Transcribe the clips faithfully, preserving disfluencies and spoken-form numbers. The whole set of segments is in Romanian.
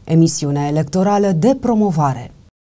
Emisiune electorală de promovare.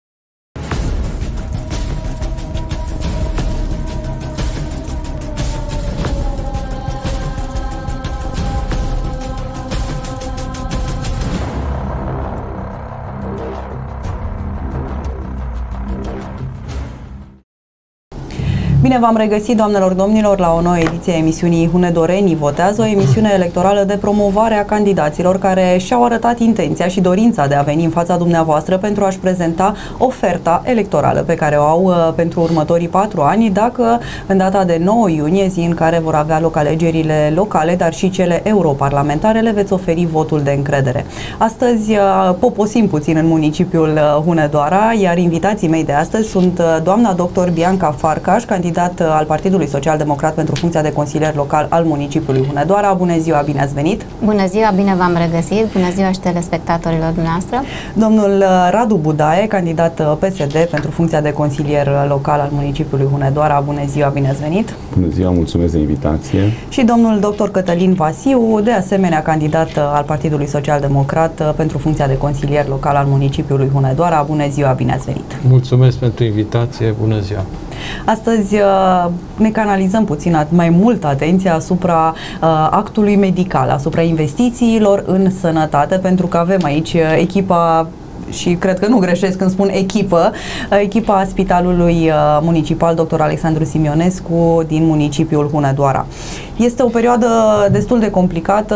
Bine v-am regăsit, doamnelor, domnilor, la o nouă ediție a emisiunii Hunedorenii Votează, o emisiune electorală de promovare a candidaților care și-au arătat intenția și dorința de a veni în fața dumneavoastră pentru a-și prezenta oferta electorală pe care o au uh, pentru următorii patru ani, dacă în data de nouă iunie, zi în care vor avea loc alegerile locale, dar și cele europarlamentare, le veți oferi votul de încredere. Astăzi uh, poposim puțin în municipiul uh, Hunedoara, iar invitații mei de astăzi sunt uh, doamna doctor Bianca Farcaș, candidat al Partidului Social Democrat pentru funcția de consilier local al municipiului Hunedoara. Bună ziua, bine ați venit! Bună ziua, bine v-am regăsit! Bună ziua și telespectatorilor dumneavoastră! Domnul Radu Budaie, candidat P S D pentru funcția de consilier local al municipiului Hunedoara. Bună ziua, bine ați venit! Bună ziua, mulțumesc de invitație! Și domnul doctor Cătălin Vasiu, de asemenea candidat al Partidului Social Democrat pentru funcția de consilier local al municipiului Hunedoara. Bună ziua, bine ați venit! Mulțumesc pentru invitație, bună ziua! Astăzi ne canalizăm puțin mai mult atenția asupra uh, actului medical, asupra investițiilor în sănătate, pentru că avem aici echipa, și cred că nu greșesc când spun echipă, echipa Spitalului Municipal doctor Alexandru Simionescu din municipiul Hunedoara. Este o perioadă destul de complicată,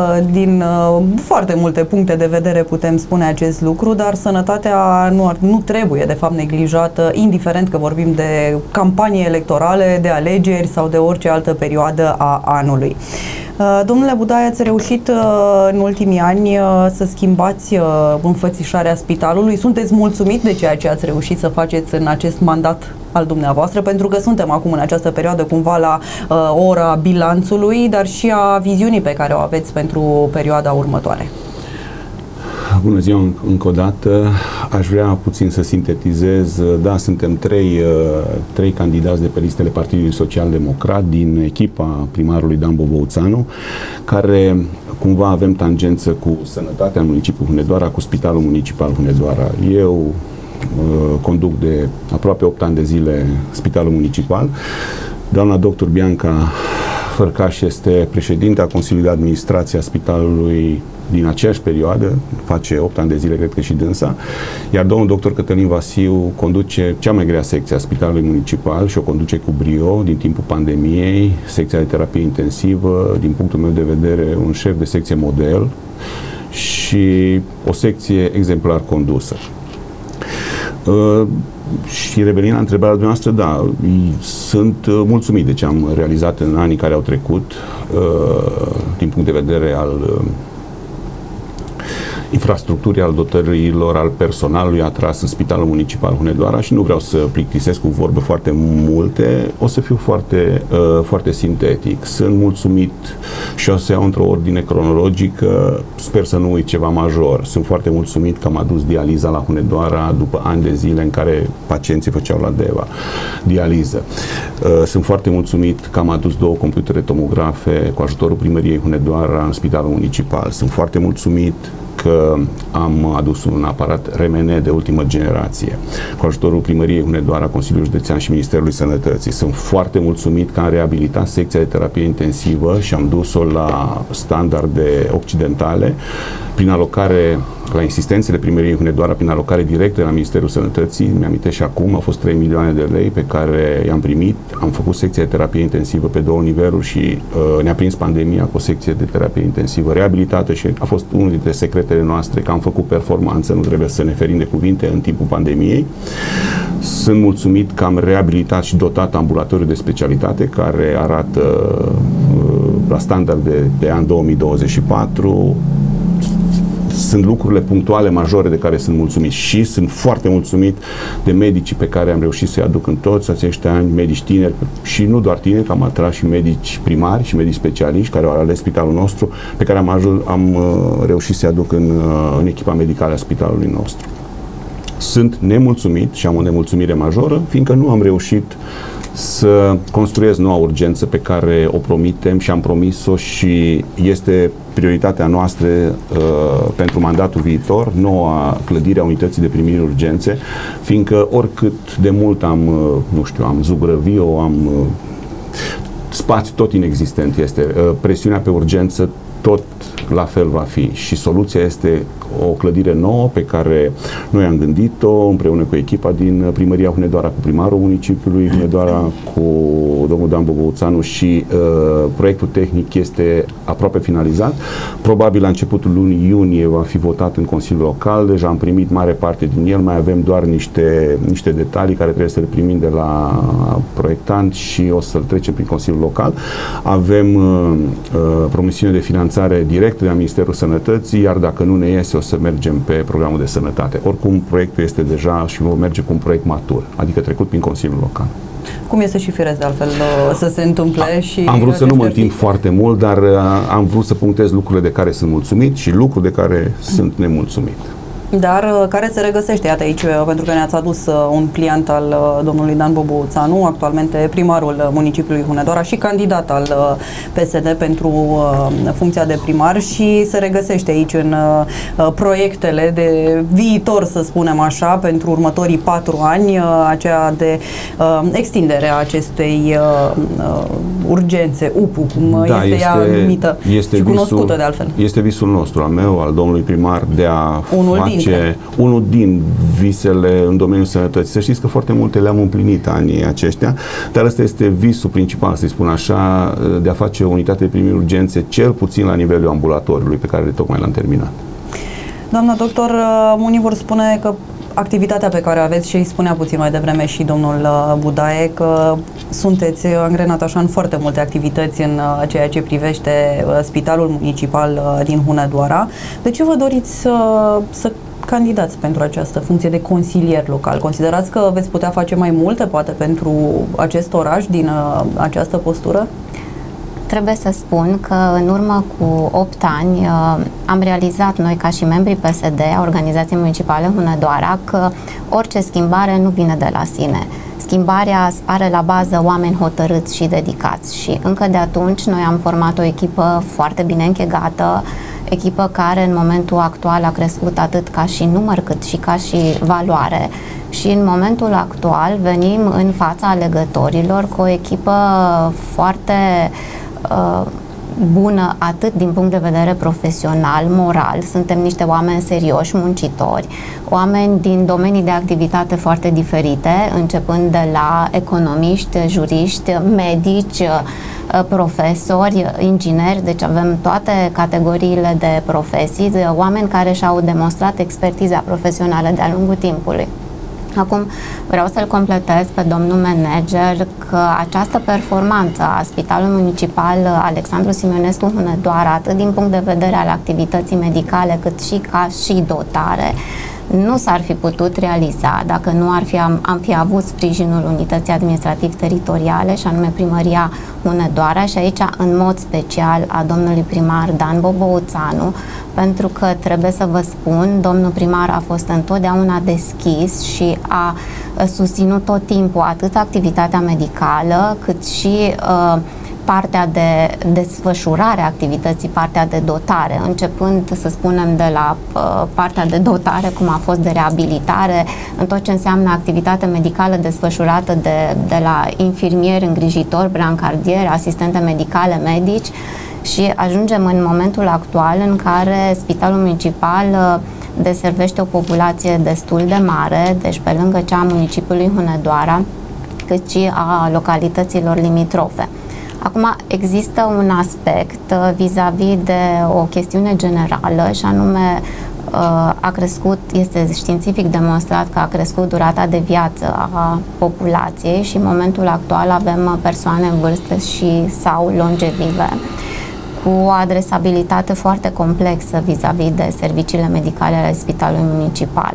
din uh, foarte multe puncte de vedere putem spune acest lucru, dar sănătatea nu, ar, nu trebuie de fapt neglijată, indiferent că vorbim de campanii electorale, de alegeri sau de orice altă perioadă a anului. Uh, domnule Budaie, ați reușit uh, în ultimii ani uh, să schimbați uh, înfățișarea spitalului. Sunteți mulțumit de ceea ce ați reușit să faceți în acest mandat al dumneavoastră, pentru că suntem acum în această perioadă cumva la uh, ora bilanțului, dar și a viziunii pe care o aveți pentru perioada următoare. Bună ziua încă o dată. Aș vrea puțin să sintetizez. Da, suntem trei, trei candidați de pe listele Partidului Social Democrat din echipa primarului Dan Bobouțanu, care cumva avem tangență cu sănătatea în municipiul Hunedoara, cu Spitalul Municipal Hunedoara. Eu conduc de aproape opt ani de zile Spitalul Municipal. Doamna doctor Bianca Farcaș este președinta Consiliului de Administrație a Spitalului din aceeași perioadă, face opt ani de zile, cred că și dânsa, iar domnul doctor Cătălin Vasiu conduce cea mai grea secție a Spitalului Municipal și o conduce cu brio din timpul pandemiei, secția de terapie intensivă, din punctul meu de vedere un șef de secție model și o secție exemplar condusă. Uh, și revenind la întrebarea dumneavoastră, da, sunt mulțumit de ce am realizat în anii care au trecut, uh, din punct de vedere al uh, infrastructurii, al dotărilor, al personalului atras în Spitalul Municipal Hunedoara și nu vreau să plictisesc cu vorbe foarte multe, o să fiu foarte, uh, foarte sintetic. Sunt mulțumit și o să iau într-o ordine cronologică, sper să nu uit ceva major. Sunt foarte mulțumit că am adus dializa la Hunedoara după ani de zile în care pacienții făceau la Deva dializă. Uh, sunt foarte mulțumit că am adus două computere tomografe cu ajutorul primăriei Hunedoara în Spitalul Municipal. Sunt foarte mulțumit că am adus un aparat R M N de ultimă generație cu ajutorul primăriei Hunedoara, Consiliului Județean și Ministerului Sănătății. Sunt foarte mulțumit că am reabilitat secția de terapie intensivă și am dus-o la standarde occidentale prin alocare, la insistențele primăriei Hunedoara, prin alocare directă de la Ministerul Sănătății. Mi-amintesc și acum, au fost trei milioane de lei pe care i-am primit. Am făcut secția de terapie intensivă pe două niveluri și uh, ne-a prins pandemia cu o secție de terapie intensivă reabilitată și a fost unul dintre secretele noastre că am făcut performanță, nu trebuie să ne ferim de cuvinte în timpul pandemiei. Sunt mulțumit că am reabilitat și dotat ambulatoriul de specialitate care arată uh, la standard de, de an două mii douăzeci și patru. Sunt lucrurile punctuale majore de care sunt mulțumit și sunt foarte mulțumit de medicii pe care am reușit să-i aduc în toți acești ani, medici tineri și nu doar tineri, că am atras și medici primari și medici specialiști care au ales spitalul nostru, pe care am, ajuns, am reușit să-i aduc în, în echipa medicală a spitalului nostru. Sunt nemulțumit și am o nemulțumire majoră, fiindcă nu am reușit să construiesc noua urgență pe care o promitem și am promis-o și este prioritatea noastră uh, pentru mandatul viitor, noua clădire a unității de primiri urgențe, fiindcă oricât de mult am, uh, nu știu, am zugrăvi-o, am uh, spațiu tot inexistent este, uh, presiunea pe urgență tot la fel va fi și soluția este o clădire nouă pe care noi am gândit-o împreună cu echipa din Primăria Hunedoara, cu primarul municipiului Hunedoara, cu domnul Dan Bobouțanu și uh, proiectul tehnic este aproape finalizat. Probabil la începutul lunii iunie va fi votat în Consiliul Local, deja am primit mare parte din el, mai avem doar niște, niște detalii care trebuie să le primim de la proiectant și o să-l trecem prin Consiliul Local. Avem uh, uh, promisiune de finanțare directă de la Ministerul Sănătății, iar dacă nu ne iese, o să mergem pe programul de sănătate. Oricum, proiectul este deja și vom merge cu un proiect matur, adică trecut prin Consiliul Local. Cum este și firesc de altfel să se întâmple și... Am vrut să nu mă întind foarte mult, dar am vrut să punctez lucrurile de care sunt mulțumit și lucruri de care sunt nemulțumit. Dar care se regăsește, iată aici, pentru că ne-ați adus un pliant al domnului Dan Bobouțanu, actualmente primarul municipiului Hunedoara și candidat al P S D pentru funcția de primar, și se regăsește aici în proiectele de viitor, să spunem așa, pentru următorii patru ani, aceea de extindere a acestei urgențe, U P U, cum da, este, este ea numită este și visul, cunoscută de altfel. Este visul nostru, al meu, al domnului primar, de a Unul face dintre. unul din visele în domeniul sănătății. Să știți că foarte multe le-am împlinit anii aceștia, dar ăsta este visul principal, să-i spun așa, de a face o unitate de primiri urgențe, cel puțin la nivelul ambulatoriului, pe care tocmai l-am terminat. Doamna doctor, unii vor spune că activitatea pe care o aveți, și îi spunea puțin mai devreme și domnul Budaie, că sunteți angrenat așa în foarte multe activități în ceea ce privește Spitalul Municipal din Hunedoara. De ce vă doriți să, să candidați pentru această funcție de consilier local? Considerați că veți putea face mai multe, poate, pentru acest oraș din această postură? Trebuie să spun că în urmă cu opt ani am realizat noi, ca și membrii P S D a Organizației Municipale Hunedoara, că orice schimbare nu vine de la sine. Schimbarea are la bază oameni hotărâți și dedicați și încă de atunci noi am format o echipă foarte bine închegată, echipă care în momentul actual a crescut atât ca și număr cât și ca și valoare. Și în momentul actual venim în fața alegătorilor cu o echipă foarte uh, bună, atât din punct de vedere profesional, moral. Suntem niște oameni serioși, muncitori, oameni din domenii de activitate foarte diferite, începând de la economiști, juriști, medici, profesori, ingineri, deci avem toate categoriile de profesii, oameni care și-au demonstrat expertiza profesională de-a lungul timpului. Acum vreau să-l completez pe domnul manager că această performanță a Spitalului Municipal Alexandru Simionescu Hunedoara, atât din punct de vedere al activității medicale, cât și ca și dotare, nu s-ar fi putut realiza dacă nu ar fi, am, am fi avut sprijinul Unității Administrativ-Teritoriale, și anume Primăria Hunedoara, și aici în mod special a domnului primar Dan Bobouțanu, pentru că trebuie să vă spun, domnul primar a fost întotdeauna deschis și a susținut tot timpul atât activitatea medicală, cât și uh, partea de desfășurare a activității, partea de dotare, începând, să spunem, de la uh, partea de dotare, cum a fost de reabilitare, în tot ce înseamnă activitate medicală desfășurată de, de la infirmieri, îngrijitori, brancardieri, asistente medicale, medici, și ajungem în momentul actual în care Spitalul Municipal uh, deservește o populație destul de mare, deci pe lângă cea a municipiului Hunedoara, cât și a localităților limitrofe. Acum, există un aspect vis-a-vis de o chestiune generală, și anume a crescut, este științific demonstrat că a crescut durata de viață a populației și în momentul actual avem persoane în vârstă și sau longevive cu o adresabilitate foarte complexă vis-a-vis de serviciile medicale ale Spitalului Municipal.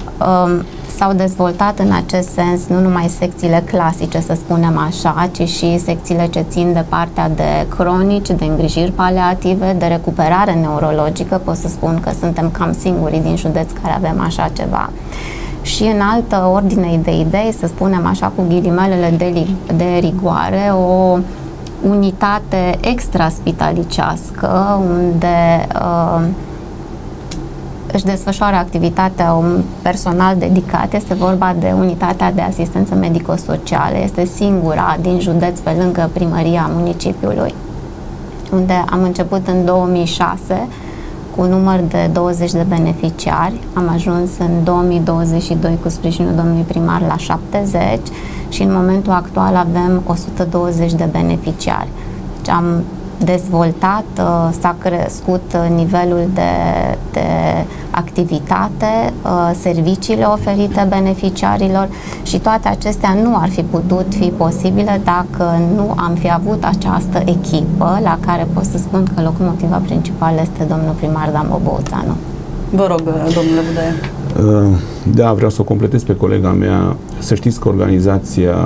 S-au dezvoltat în acest sens nu numai secțiile clasice, să spunem așa, ci și secțiile ce țin de partea de cronici, de îngrijiri paliative, de recuperare neurologică. Pot să spun că suntem cam singurii din județ care avem așa ceva. și în altă ordine de idei, să spunem așa cu ghilimelele de, de rigoare, o unitate extraspitalicească unde uh, își desfășoară activitatea un personal dedicat. Este vorba de unitatea de asistență medico-socială. Este singura din județ pe lângă primăria municipiului, unde am început în două mii șase cu un număr de douăzeci de beneficiari. Am ajuns în două mii douăzeci și doi cu sprijinul domnului primar la șaptezeci și în momentul actual avem o sută douăzeci de beneficiari. Deci am dezvoltat, s-a crescut nivelul de, de activitate, serviciile oferite beneficiarilor și toate acestea nu ar fi putut fi posibile dacă nu am fi avut această echipă, la care pot să spun că locomotiva principală este domnul primar Dan Boboțanu. Vă rog, domnule Budaie. Da, vreau să o completez pe colega mea. Să știți că organizația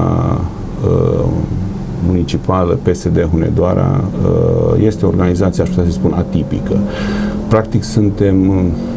municipală P S D Hunedoara este o organizație, aș putea să spun, atipică. Practic suntem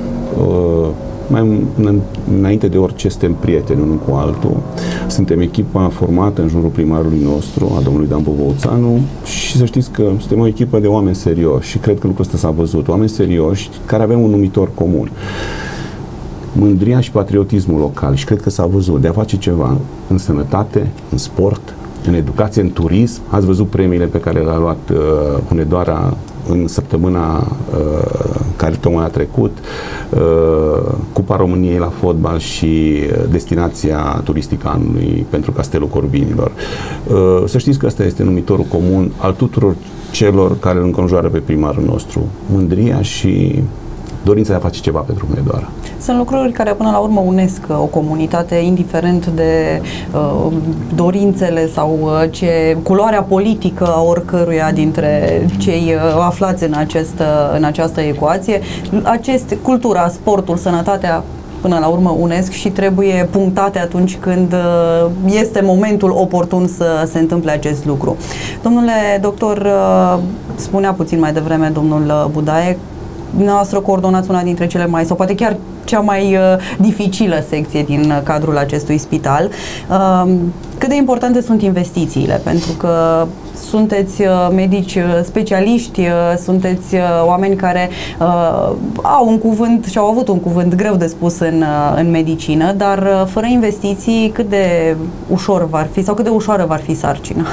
mai înainte de orice suntem prieteni unul cu altul. Suntem echipa formată în jurul primarului nostru, a domnului Dan Boboțanu, și să știți că suntem o echipă de oameni serioși și cred că lucrul ăsta s-a văzut. Oameni serioși care avem un numitor comun. Mândria și patriotismul local, și cred că s-a văzut, de a face ceva în sănătate, în sport, în educație, în turism. Ați văzut premiile pe care le-a luat uh, Hunedoara în săptămâna uh, care tocmai a trecut, uh, Cupa României la fotbal și destinația turistică anului pentru Castelul Corvinilor. Uh, să știți că ăsta este numitorul comun al tuturor celor care îl înconjoară pe primarul nostru. Mândria și dorința de a face ceva pentru Hunedoara. Sunt lucruri care până la urmă unesc o comunitate, indiferent de uh, dorințele sau uh, ce culoarea politică a oricăruia dintre cei uh, aflați în, acest, uh, în această ecuație. Acest, cultura, sportul, sănătatea, până la urmă unesc și trebuie punctate atunci când uh, este momentul oportun să se întâmple acest lucru. Domnule doctor, uh, spunea puțin mai devreme domnul Budaie, dumneavoastră coordonați una dintre cele mai, sau poate chiar cea mai uh, dificilă secție din uh, cadrul acestui spital. Uh, cât de importante sunt investițiile? Pentru că sunteți uh, medici uh, specialiști, uh, sunteți uh, oameni care uh, au un cuvânt și au avut un cuvânt greu de spus în, uh, în medicină, dar uh, fără investiții cât de ușor va fi sau cât de ușoară va fi sarcina?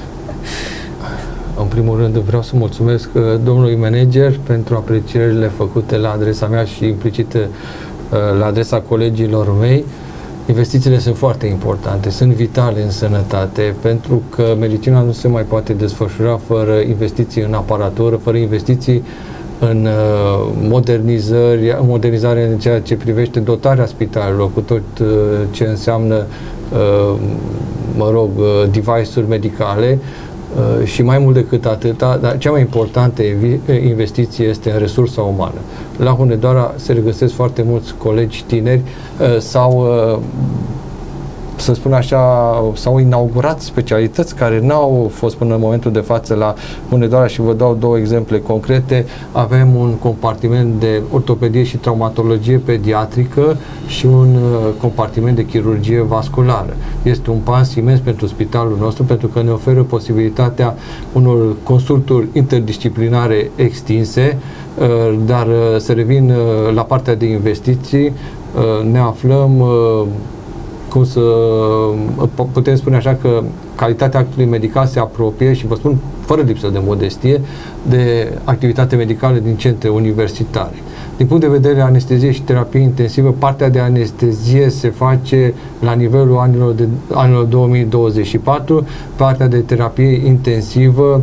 În primul rând vreau să mulțumesc domnului manager pentru aprecierile făcute la adresa mea și implicit la adresa colegilor mei. Investițiile sunt foarte importante, sunt vitale în sănătate, pentru că medicina nu se mai poate desfășura fără investiții în aparatură, fără investiții în modernizări, modernizare în ceea ce privește dotarea spitalelor, cu tot ce înseamnă, mă rog, device-uri medicale. Uh, și mai mult decât atâta, dar cea mai importantă investiție este în resursa umană. La Hunedoara se regăsesc foarte mulți colegi tineri uh, sau uh, să spun așa, s-au inaugurat specialități care n-au fost până în momentul de față la Hunedoara și vă dau două exemple concrete. Avem un compartiment de ortopedie și traumatologie pediatrică și un uh, compartiment de chirurgie vasculară. Este un pas imens pentru spitalul nostru, pentru că ne oferă posibilitatea unor consulturi interdisciplinare extinse, uh, dar uh, să revin uh, la partea de investiții, uh, ne aflăm uh, cum să putem spune așa că calitatea actului medical se apropie, și vă spun fără lipsă de modestie, de activitate medicală din centre universitare. Din punct de vedere anestezie și terapie intensivă, partea de anestezie se face la nivelul anilor, de, anilor două mii douăzeci și patru, partea de terapie intensivă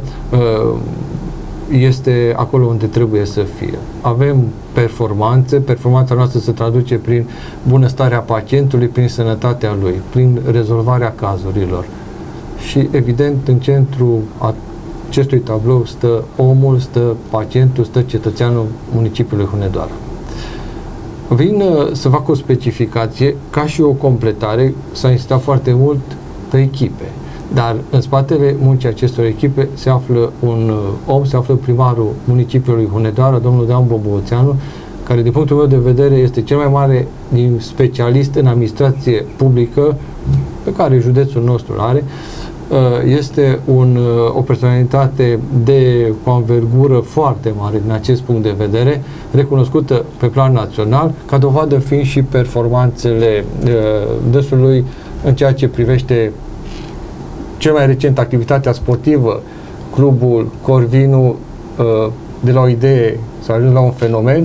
este acolo unde trebuie să fie. Avem performanțe, performanța noastră se traduce prin bunăstarea pacientului, prin sănătatea lui, prin rezolvarea cazurilor. Și evident, în centrul acestui tablou stă omul, stă pacientul, stă cetățeanul municipiului Hunedoara. Vin să fac o specificație, ca și o completare, s-a insistat foarte mult pe echipe. Dar în spatele muncii acestor echipe se află un om, se află primarul municipiului Hunedoara, domnul Dan Boboțanu, care din punctul meu de vedere este cel mai mare din specialist în administrație publică pe care județul nostru are, este un, o personalitate de o anvergură foarte mare din acest punct de vedere, recunoscută pe plan național, ca dovadă fiind și performanțele dânsului în ceea ce privește cel mai recent activitatea sportivă, clubul Corvinu, de la o idee s-a ajuns la un fenomen,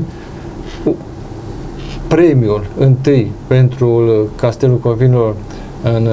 premiul întâi pentru Castelul Corvinilor în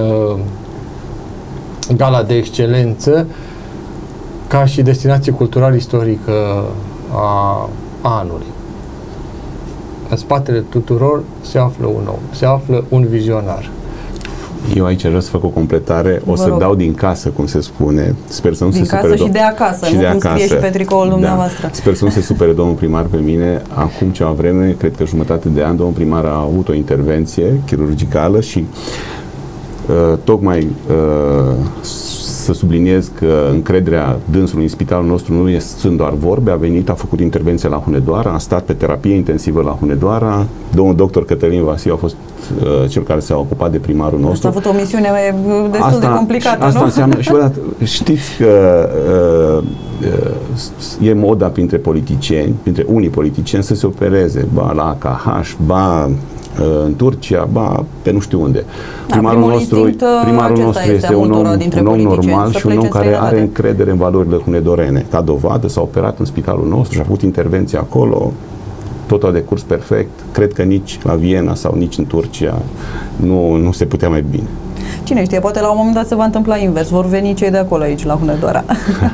gala de excelență ca și destinație cultural-istorică a anului. În spatele tuturor se află un om, se află un vizionar. Eu aici vreau să fac o completare, o să rog. dau din casă, cum se spune. Sper să nu din se casă supere și de acasă, și nu de cum acasă. scrie și pe tricoul dumneavoastră. Da. Sper să nu se supere domnul primar pe mine. Acum ceva vreme, cred că jumătate de an, domnul primar a avut o intervenție chirurgicală și uh, tocmai uh, să subliniez că încrederea dânsului în spitalul nostru nu sunt doar vorbe, a venit, a făcut intervenție la Hunedoara, a stat pe terapie intensivă la Hunedoara, domnul doctor Cătălin Vasiu a fost uh, cel care s-a ocupat de primarul nostru. A avut o misiune destul asta, de complicată, asta nu? Înseamnă, și bă, știți că uh, uh, e moda printre politicieni, printre unii politicieni să se opereze, ba la A K H, ba în Turcia, ba pe nu știu unde. Da, Primarul primul nostru, instinct, primarul acesta nostru este este un om, un om normal și un om care are încredere în valorile hunedorene. Ca dovadă s-a operat în spitalul nostru și a făcut intervenție acolo, totul a decurs perfect. Cred că nici la Viena sau nici în Turcia nu, nu se putea mai bine. Cine știe, poate la un moment dat se va întâmpla invers, vor veni cei de acolo aici la Hunedoara.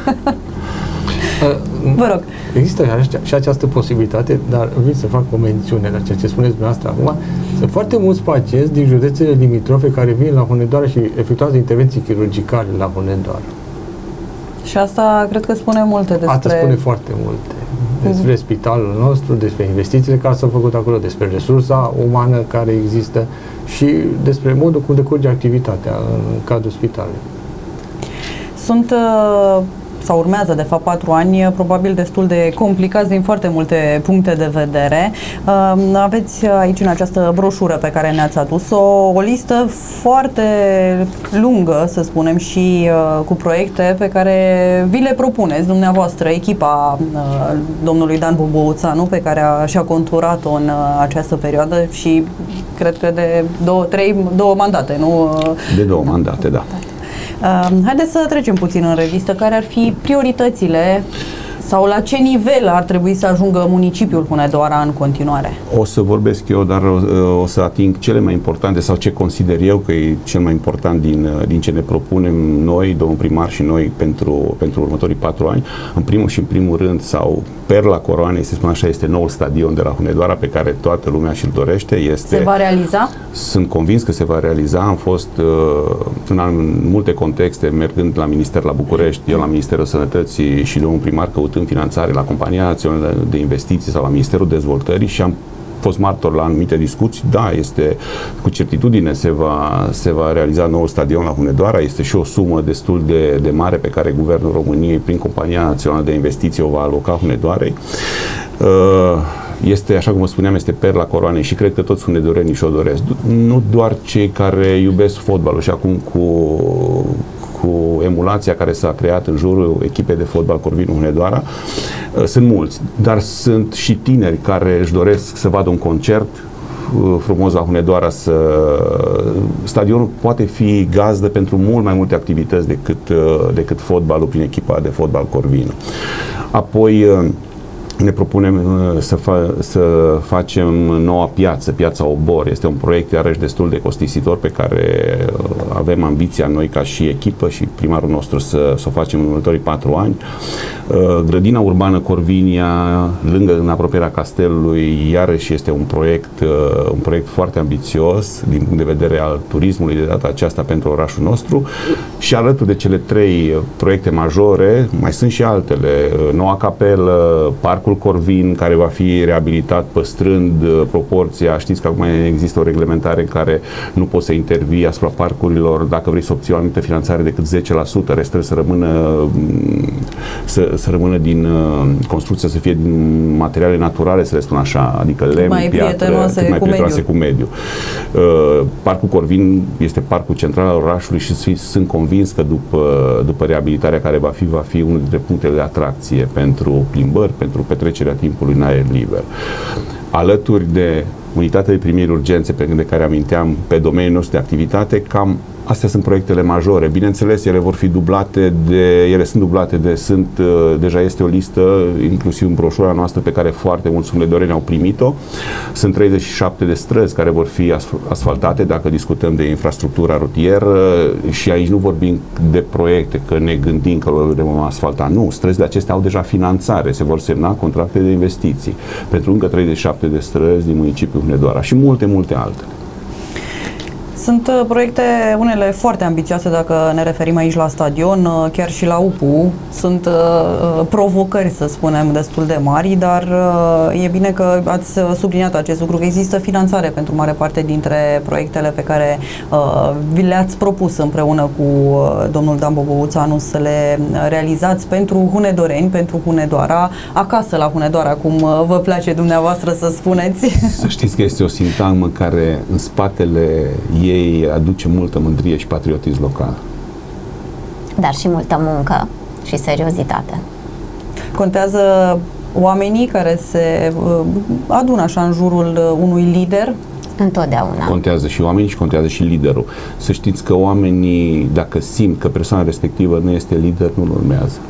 Vă rog. Există și această posibilitate, dar vreau să fac o mențiune la ceea ce spuneți dumneavoastră acum. Sunt foarte mulți pacienți din județele limitrofe care vin la Hunedoara și efectuează intervenții chirurgicale la Hunedoara. Și asta cred că spune multe despre... Asta spune foarte multe. Despre mm-hmm. spitalul nostru, despre investițiile care s-au făcut acolo, despre resursa umană care există și despre modul cum decurge activitatea în cadrul spitalului. Sunt... Uh... sau urmează de fapt patru ani, probabil destul de complicați din foarte multe puncte de vedere. Aveți aici în această broșură pe care ne-ați adus-o o listă foarte lungă, să spunem, și cu proiecte pe care vi le propuneți dumneavoastră, echipa domnului Dan Boboțanu, pe care a, și-a conturat-o în această perioadă și cred că de două, trei, două mandate, nu? De două mandate, da. Uh, haideți să trecem puțin în revistă care ar fi prioritățile sau la ce nivel ar trebui să ajungă municipiul Hunedoara în continuare? O să vorbesc eu, dar o, o să ating cele mai importante sau ce consider eu că e cel mai important din, din ce ne propunem noi, domnul primar și noi pentru, pentru următorii patru ani. În primul și în primul rând, sau perla coroanei, să spun așa, este noul stadion de la Hunedoara pe care toată lumea și-l dorește. Este, se va realiza? Sunt convins că se va realiza. Am fost în, în multe contexte mergând la Minister la București, eu la Ministerul Sănătății și domnul primar căutând finanțare la Compania Națională de Investiții sau la Ministerul Dezvoltării și am fost martor la anumite discuții. Da, este cu certitudine se va, se va realiza noul stadion la Hunedoara. Este și o sumă destul de, de mare pe care Guvernul României prin Compania Națională de Investiții o va aloca Hunedoarei. Este, așa cum vă spuneam, este perla coroanei și cred că toți hunedorenii și-o doresc. Nu doar cei care iubesc fotbalul și acum cu cu emulația care s-a creat în jurul echipei de fotbal Corvinu Hunedoara. Sunt mulți, dar sunt și tineri care își doresc să vadă un concert frumos la Hunedoara. Să... Stadionul poate fi gazdă pentru mult mai multe activități decât, decât fotbalul prin echipa de fotbal Corvinu. Apoi ne propunem să, fa- să facem noua piață, piața Obor. Este un proiect iarăși destul de costisitor pe care avem ambiția noi ca și echipă și primarul nostru să, să o facem în următorii patru ani. Grădina urbană Corvinia, lângă, în apropierea castelului, iarăși este un proiect, un proiect foarte ambițios din punct de vedere al turismului de data aceasta pentru orașul nostru și alături de cele trei proiecte majore, mai sunt și altele. Noua capelă, Parcul Parcul Corvin, care va fi reabilitat păstrând uh, proporția. Știți că acum există o reglementare în care nu poți să intervii asupra parcurilor dacă vrei să obții o anumită finanțare decât zece la sută, restul să rămână să, să rămână din uh, construcție, să fie din materiale naturale, să le spun așa, adică lemn, mai piatră, prietenoase cât mai cu prietenoase cu mediul. Uh, Parcul Corvin este parcul central al orașului și sunt convins că după, după reabilitarea care va fi, va fi unul dintre punctele de atracție pentru plimbări, pentru petrecerea timpului în aer liber. Alături de unitatea de primiri urgențe pe de care aminteam pe domeniul nostru de activitate, cam astea sunt proiectele majore. Bineînțeles, ele vor fi dublate de, ele sunt dublate de, sunt, deja este o listă, inclusiv în broșura noastră pe care foarte mulți sumedoreni au primit-o. Sunt treizeci și șapte de străzi care vor fi asfaltate, dacă discutăm de infrastructura rutieră, și aici nu vorbim de proiecte, că ne gândim că le vom asfalta. Nu, străzile acestea au deja finanțare, se vor semna contracte de investiții pentru încă treizeci și șapte de străzi din municipiul Hunedoara și multe, multe altele. Sunt proiecte, unele foarte ambițioase, dacă ne referim aici la stadion, chiar și la U P U. Sunt uh, provocări, să spunem, destul de mari, dar uh, e bine că ați subliniat acest lucru, că există finanțare pentru mare parte dintre proiectele pe care uh, vi le-ați propus împreună cu uh, domnul Dan Bobouțanu să le realizați pentru hunedoreni, pentru Hunedoara, acasă la Hunedoara, cum uh, vă place dumneavoastră să spuneți. Să știți că este o sintagmă care în spatele ei aduce multă mândrie și patriotism local. Dar și multă muncă și seriozitate. Contează oamenii care se uh, adună așa în jurul unui lider? Întotdeauna. Contează și oamenii și contează și liderul. Să știți că oamenii, dacă simt că persoana respectivă nu este lider, nu-l urmează.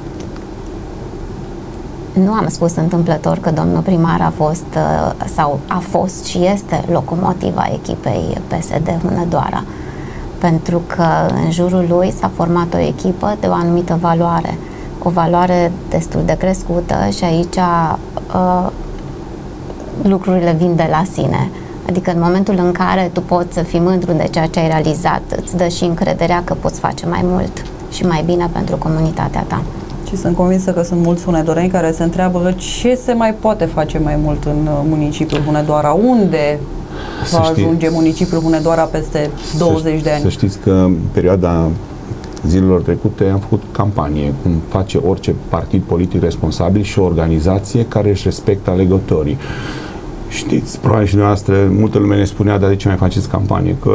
Nu am spus întâmplător că domnul primar a fost sau a fost și este locomotiva echipei P S D Hunedoara, pentru că în jurul lui s-a format o echipă de o anumită valoare, o valoare destul de crescută și aici uh, lucrurile vin de la sine. Adică în momentul în care tu poți să fii mândru de ceea ce ai realizat, îți dă și încrederea că poți face mai mult și mai bine pentru comunitatea ta. Și sunt convinsă că sunt mulți hunedoreni care se întreabă ce se mai poate face mai mult în municipiul Hunedoara. Unde va ajunge municipiul Hunedoara peste douăzeci de ani? Să știți că în perioada zilelor trecute am făcut campanie, cum face orice partid politic responsabil și o organizație care își respectă alegătorii. Știți, probabil și dumneavoastră, multă lume ne spunea, dar de ce mai faceți campanie? Că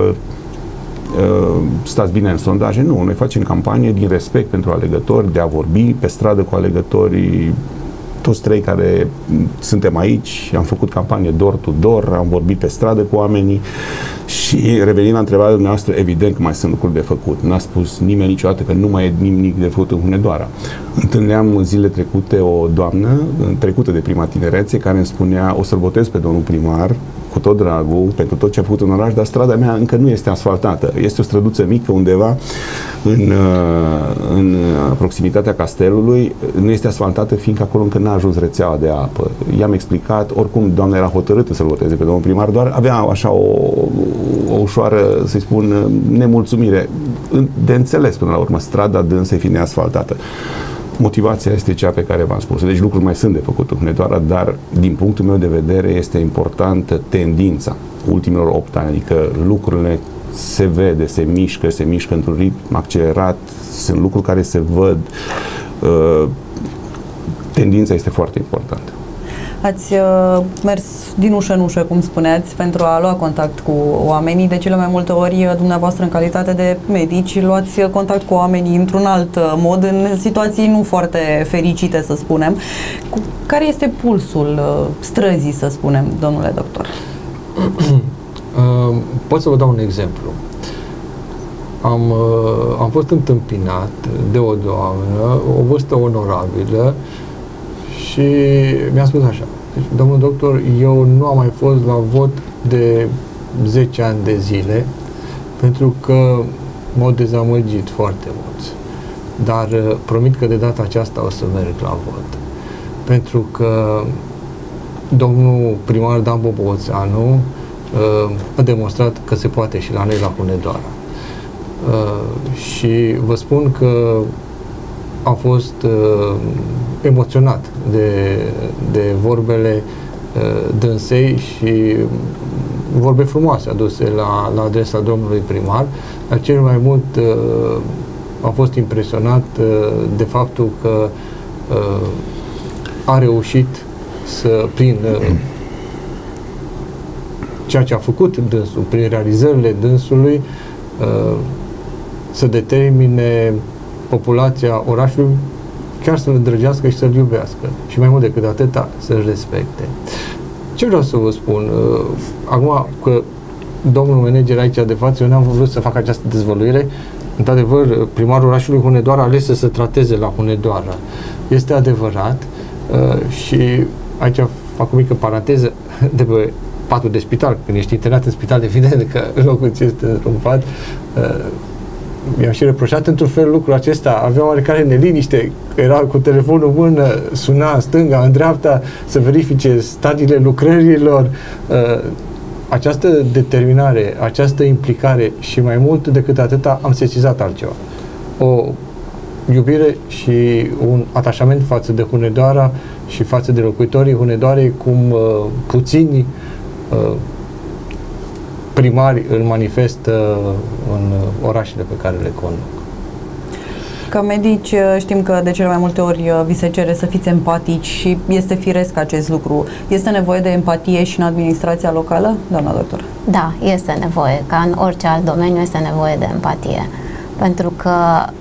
uh, stați bine în sondaje? Nu, noi facem campanie din respect pentru alegători, de a vorbi pe stradă cu alegătorii. Toți trei care suntem aici, am făcut campanie door to door, am vorbit pe stradă cu oamenii și revenind la întrebarea dumneavoastră, evident că mai sunt lucruri de făcut. N-a spus nimeni niciodată că nu mai e nimic de făcut în Hunedoara. Întâlneam zilele trecute o doamnă, trecută de prima tinerețe, care îmi spunea, o să-l votez pe domnul primar, cu tot dragul, pentru tot ce a făcut în oraș, dar strada mea încă nu este asfaltată. Este o străduță mică undeva în, în proximitatea castelului, nu este asfaltată fiindcă acolo încă n-a ajuns rețeaua de apă. I-am explicat, oricum doamna era hotărâtă să-l voteze pe domnul primar, doar avea așa o, o ușoară, să-i spun, nemulțumire de înțeles până la urmă, strada dânsei fiind neasfaltată. Motivația este cea pe care v-am spus. Deci lucruri mai sunt de făcut în Hunedoara, dar din punctul meu de vedere este importantă tendința ultimilor opt ani, adică lucrurile se vede, se mișcă, se mișcă într-un ritm accelerat, sunt lucruri care se văd. Uh, tendința este foarte importantă. Ați uh, mers din ușă în ușă, cum spuneați, pentru a lua contact cu oamenii. De cele mai multe ori, dumneavoastră, în calitate de medici, luați contact cu oamenii într-un alt mod, în situații nu foarte fericite, să spunem. Cu, care este pulsul uh, străzii, să spunem, domnule doctor? uh, pot să vă dau un exemplu. Am, uh, am fost întâmpinat de o doamnă, o vârstă onorabilă, și mi-a spus așa: deci, domnul doctor, eu nu am mai fost la vot de zece ani de zile pentru că m-au dezamăgit foarte mulți. Dar promit că de data aceasta o să merg la vot. Pentru că domnul primar Dan Bobouțanu uh, a demonstrat că se poate și la noi la Hunedoara. Uh, și vă spun că a fost uh, emoționat de, de vorbele uh, dânsei și vorbe frumoase aduse la, la adresa domnului primar, dar cel mai mult uh, a fost impresionat uh, de faptul că uh, a reușit să, prin uh, ceea ce a făcut dânsul, prin realizările dânsului, uh, să determine populația orașului chiar să-l îndrăgească și să-l iubească. Și mai mult decât atâta, să-l respecte. Ce vreau să vă spun? Uh, acum că domnul manager aici de față, eu n-am vrut să fac această dezvăluire. Într-adevăr, primarul orașului Hunedoara a ales să se trateze la Hunedoara. Este adevărat uh, și aici fac o mică paranteză de pe patul de spital. Când ești internat în spital, evident că locul ți este într-un pat. Uh, mi-am și reproșat într-un fel lucrul acesta. Avea oarecare neliniște, era cu telefonul în mână, suna în stânga, în dreapta, să verifice stadiile lucrărilor. Uh, această determinare, această implicare și mai mult decât atâta am sesizat altceva. O iubire și un atașament față de Hunedoara și față de locuitorii Hunedoarei, cum uh, puțini uh, primari îl manifestă în orașele pe care le conduc. Ca medici știm că de cele mai multe ori vi se cere să fiți empatici și este firesc acest lucru. Este nevoie de empatie și în administrația locală, doamna doctor? Da, este nevoie. Ca în orice alt domeniu este nevoie de empatie. Pentru că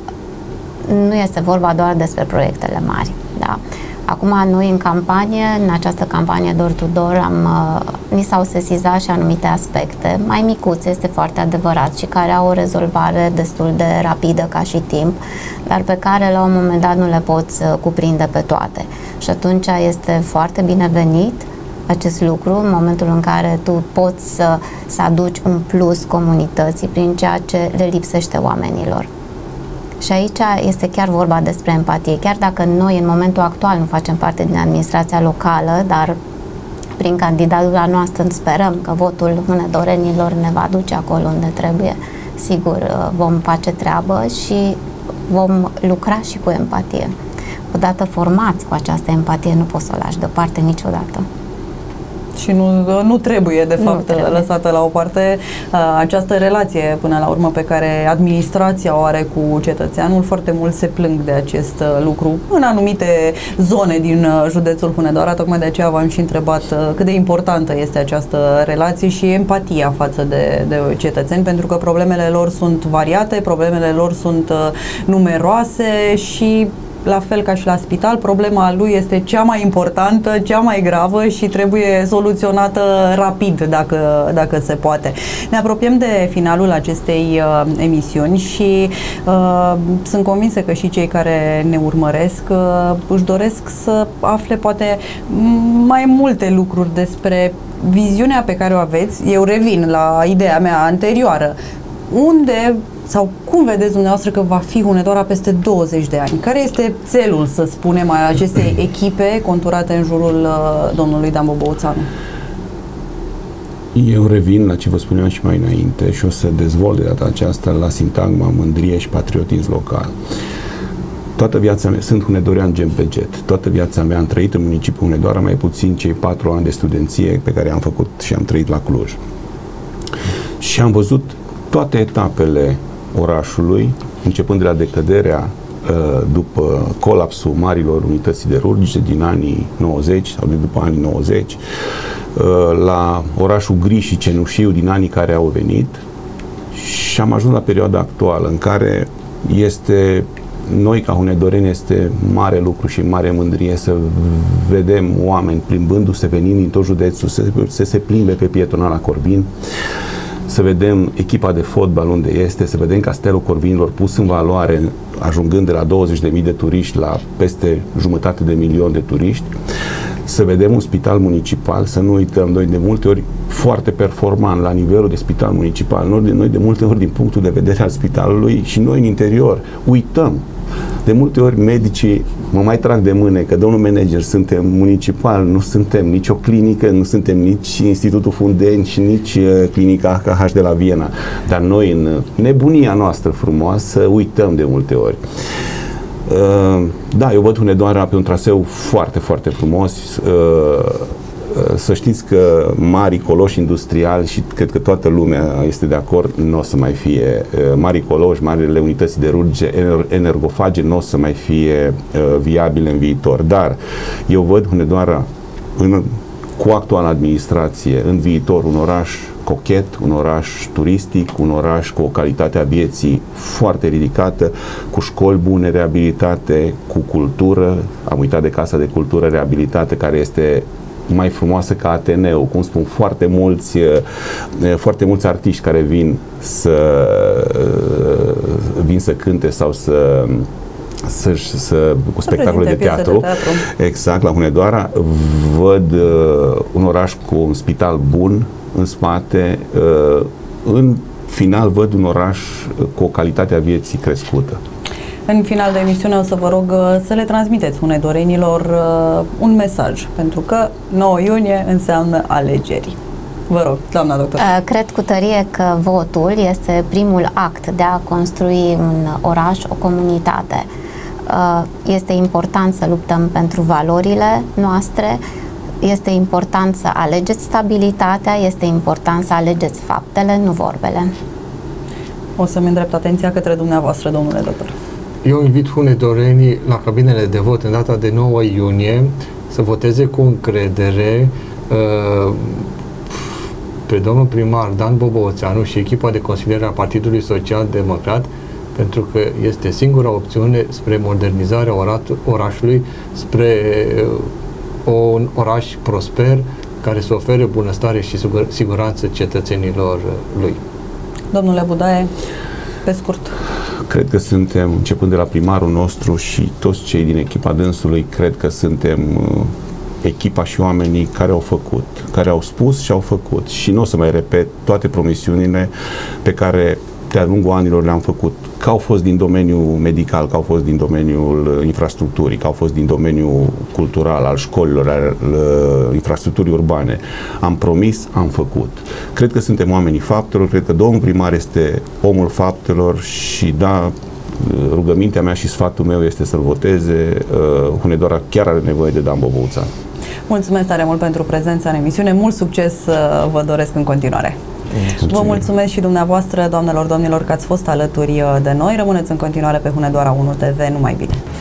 nu este vorba doar despre proiectele mari. Da. Acum, noi în campanie, în această campanie Door to Door, am, uh, ni s-au sesizat și anumite aspecte mai micuțe, este foarte adevărat, și care au o rezolvare destul de rapidă ca și timp, dar pe care la un moment dat nu le poți uh, cuprinde pe toate. Și atunci este foarte binevenit acest lucru în momentul în care tu poți să, să aduci un plus comunității prin ceea ce le lipsește oamenilor. Și aici este chiar vorba despre empatie. Chiar dacă noi în momentul actual nu facem parte din administrația locală, dar prin candidatura noastră sperăm că votul hunedorenilor ne va duce acolo unde trebuie, sigur vom face treabă și vom lucra și cu empatie. Odată formați cu această empatie, nu poți să o lași deoparte niciodată. Și nu, nu trebuie, de fapt, trebuie. lăsată la o parte această relație, până la urmă, pe care administrația o are cu cetățeanul. Foarte mult se plâng de acest lucru în anumite zone din județul Hunedoara. Tocmai de aceea v-am și întrebat cât de importantă este această relație și empatia față de, de cetățeni, pentru că problemele lor sunt variate, problemele lor sunt numeroase și la fel ca și la spital, problema lui este cea mai importantă, cea mai gravă și trebuie soluționată rapid, dacă, dacă se poate. Ne apropiem de finalul acestei uh, emisiuni și uh, sunt convinsă că și cei care ne urmăresc uh, își doresc să afle poate mai multe lucruri despre viziunea pe care o aveți. Eu revin la ideea mea anterioară. Unde sau cum vedeți dumneavoastră că va fi Hunedoara peste douăzeci de ani? Care este țelul, să spunem, al acestei echipe conturate în jurul uh, domnului Dan Boboțanu? Eu revin la ce vă spuneam și mai înainte și o să dezvolt de data aceasta la sintagma mândrie și patriotism local. Toată viața mea, sunt hunedorean gen pe jet, toată viața mea am trăit în municipiul Hunedoara, mai puțin cei patru ani de studenție pe care am făcut și am trăit la Cluj. Și am văzut toate etapele orașului, începând de la decăderea după colapsul marilor unități siderurgice din anii nouăzeci sau de după anii nouăzeci, la orașul gri și cenușiu din anii care au venit, și am ajuns la perioada actuală în care este, noi ca hunedoreni, este mare lucru și mare mândrie să vedem oameni plimbându-se, venind din tot județul, să, să se plimbe pe pietonala Corvin, să vedem echipa de fotbal unde este, să vedem Castelul Corvinilor pus în valoare, ajungând de la douăzeci de mii de turiști la peste jumătate de milion de turiști, să vedem un spital municipal, să nu uităm, noi de multe ori foarte performant la nivelul de spital municipal, noi de, noi de multe ori din punctul de vedere al spitalului și noi în interior uităm. De multe ori medicii mă mai trag de mâne că, domnul manager, suntem municipal, nu suntem nici o clinică, nu suntem nici Institutul Fundeni și nici uh, clinica A K H de la Viena. Dar noi, în nebunia noastră frumoasă, uităm de multe ori. Da, eu văd Hunedoara pe un traseu foarte, foarte frumos. Să știți că mari coloși industriali, și cred că toată lumea este de acord, nu o să mai fie mari coloși, marile unități siderurgice energofage nu o să mai fie viabile în viitor. Dar eu văd Hunedoara în, cu actuala administrație în viitor un oraș cochet, un oraș turistic, un oraș cu o calitate a vieții foarte ridicată, cu școli bune reabilitate, cu cultură. Am uitat de Casa de Cultură reabilitată, care este mai frumoasă ca Ateneu, cum spun foarte mulți, foarte mulți artiști care vin să vin să cânte sau să Să, să, cu spectacole de teatru. de teatru. Exact, la Hunedoara. Văd uh, un oraș cu un spital bun în spate. Uh, în final văd un oraș cu o calitate a vieții crescută. În final de emisiune o să vă rog să le transmiteți hunedorenilor uh, un mesaj, pentru că nouă iunie înseamnă alegeri. Vă rog, doamna doctor. Cred cu tărie că votul este primul act de a construi un oraș, o comunitate. Este important să luptăm pentru valorile noastre, este important să alegeți stabilitatea, este important să alegeți faptele, nu vorbele. O să-mi îndrept atenția către dumneavoastră, domnule doctor. Eu invit hunedorenii la cabinele de vot în data de nouă iunie să voteze cu încredere uh, pe domnul primar Dan Boboțanu și echipa de consiliere a Partidului Social Democrat, pentru că este singura opțiune spre modernizarea orașului, spre un oraș prosper care să ofere bunăstare și siguranță cetățenilor lui. Domnule Budaie, pe scurt. Cred că suntem, începând de la primarul nostru și toți cei din echipa dânsului, cred că suntem echipa și oamenii care au făcut, care au spus și au făcut. Și nu o să mai repet toate promisiunile pe care de-a lungul anilor le-am făcut, că au fost din domeniul medical, că au fost din domeniul infrastructurii, că au fost din domeniul cultural, al școlilor, al uh, infrastructurii urbane. Am promis, am făcut. Cred că suntem oamenii faptelor, cred că domnul primar este omul faptelor și da, rugămintea mea și sfatul meu este să-l voteze. Uh, Hunedoara chiar are nevoie de Dan Boboțanu. Mulțumesc tare mult pentru prezența în emisiune. Mult succes uh, vă doresc în continuare. Mulțumim. Vă mulțumesc și dumneavoastră, doamnelor, domnilor, că ați fost alături de noi. Rămâneți în continuare pe Hunedoara unu T V. Numai bine!